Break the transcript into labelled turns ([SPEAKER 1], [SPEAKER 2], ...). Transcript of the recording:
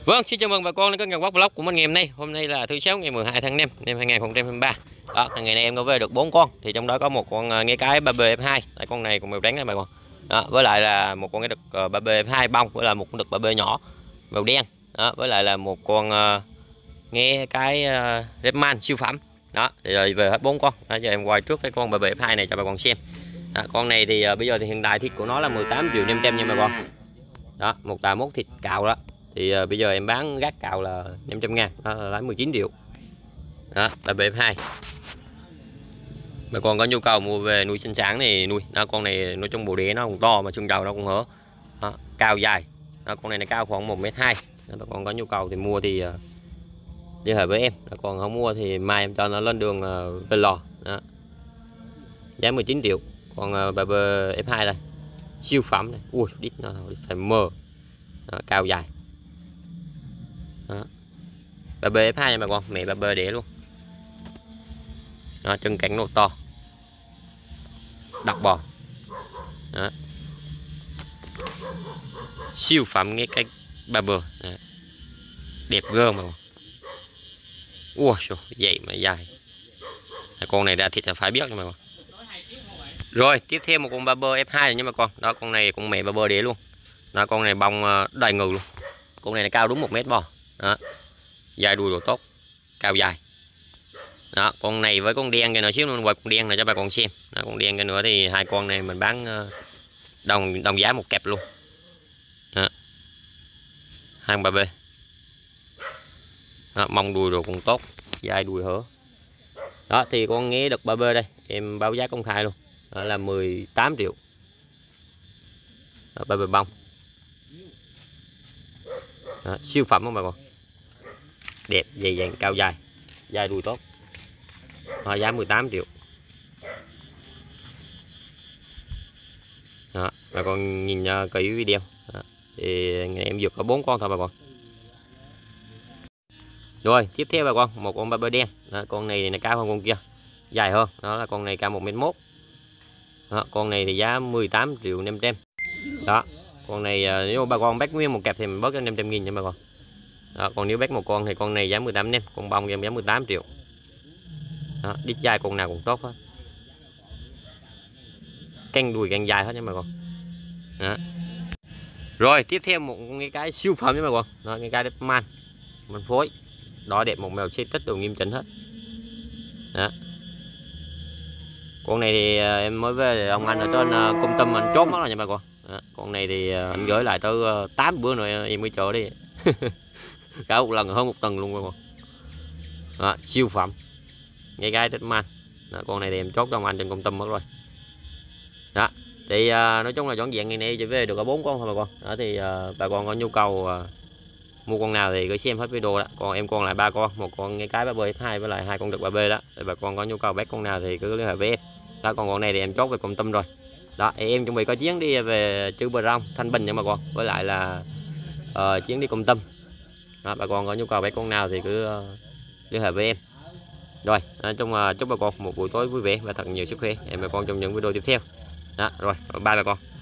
[SPEAKER 1] Vâng, xin chào mừng bà con đến kênh Ngọc Bắc Vlog của mình ngày hôm nay. Hôm nay là thứ sáu ngày 12 tháng 5 năm 2023. Đó, ngày này em có về được 4 con, thì trong đó có một con nghe cái 3B-F2, tại con này cũng màu trắng này bà con. Đó, với lại là một con nghe đực 3B-F2 bông, với lại một con đực 3B nhỏ màu đen. Đó, với lại là một con nghe cái Redman siêu phẩm. Đó, thì rồi về hết 4 con. Đó, giờ em quay trước cái con 3B-F2 này cho bà con xem. Đó, con này thì bây giờ thì hiện tại thịt của nó là 18.500.000 nha bà con. Đó, một tạ mốt thịt cạo đó. Thì bây giờ em bán gác cạo là 500.000, đó là lấy 19 triệu. Đó, là BF2. Bà con có nhu cầu mua về nuôi sinh sản thì nuôi. Đó, con này nói chung bộ đĩa nó cũng to mà xương đầu nó cũng hở. Đó, cao dài. Đó, con này nó cao khoảng 1m2. Bà con có nhu cầu thì mua thì liên hệ với em. Đó, còn không mua thì mai em cho nó lên đường về lò. Đó. Giá 19 triệu. Còn bà F2 đây. Siêu phẩm này. Ui, đít nó phải mờ. Đó, cao dài. Đó. Bà bê F2 nha bà con, mẹ bà bê đẻ luôn. Đó, chân cẳng nô to, đọc bò. Đó. Siêu phẩm nghe cái bà bờ. Đó. Đẹp gơm mà. Ui vậy mà dài. Con này ra thịt là phải biết nha bà con. Rồi tiếp theo một con bà bơ F2 này nha bà con. Đó, con này con mẹ bà bơ đẻ luôn. Đó, con này bông đầy ngừ luôn. Con này cao đúng 1 mét bò. Đó. Dài đuôi độ tốt, cao dài. Đó, con này với con đen cái nữa xíu nữa quay con đen này cho bà con xem. Đó, con đen cái nữa thì hai con này mình bán đồng giá một kẹp luôn. Đó. Hàng bà B. Đó, mông đuôi rồi cũng tốt, dài đuôi hở. Đó thì con nghe được bà B đây, em báo giá công khai luôn. Đó là 18 triệu. Đó, bà B bông. Đó, siêu phẩm không bà con. Đẹp, dày dặn, cao dài, dài đuôi tốt. Đó, giá 18 triệu. Đó, bà con nhìn kỹ video. Đó, thì em giật có 4 con thôi bà con. Rồi tiếp theo bà con, một con ba bơ đen. Đó, con này là cao hơn con kia, dài hơn. Đó là con này cao 1m1. Đó, con này thì giá 18.500.000. Đó, con này nếu bà con bắt nguyên một cặp thì mình bớt cho 500.000 nha bà con. Đó, còn nếu bắt một con thì con này giá 18 em, con bông em giá 18 triệu. Đó, đít dai con nào cũng tốt hết, căng đùi càng dài hết nha bà con. Đó. Rồi tiếp theo một cái siêu phẩm nha bà con. Đó, cái Redman mình phối đó, đẹp, một mèo xếp tích đồ nghiêm chỉnh hết. Đó. Con này thì em mới về ông anh ở trên công tâm anh chốt mất rồi nha bà con. Đó. Con này thì anh gửi lại tới 8 bữa nữa em mới chờ đi. Cả một lần hơn 1 tuần luôn bà con. Đó, siêu phẩm ngay cái Redman. Con này thì em chốt cho ông anh trên công tâm mất rồi. Đó thì nói chung là chọn dạng ngày nay chỉ về được có 4 con thôi bà con. Đó thì bà con có nhu cầu mua con nào thì cứ xem hết video đó. Còn em còn lại 3 con, một con nghe cái 3B2 với lại 2 con đực 3B đó. Thì bà con có nhu cầu bắt con nào thì cứ liên hệ với em. Đó, còn con này thì em chốt về công tâm rồi. Đó, em chuẩn bị có chuyến đi về Trư Bờ Rông, Thanh Bình nha bà con, với lại là chuyến đi công tâm. Đó, bà con có nhu cầu bắt con nào thì cứ liên hệ với em. Rồi, nói chung là chúc bà con một buổi tối vui vẻ và thật nhiều sức khỏe. Em bà con trong những video tiếp theo. Đó, rồi, bye bà con.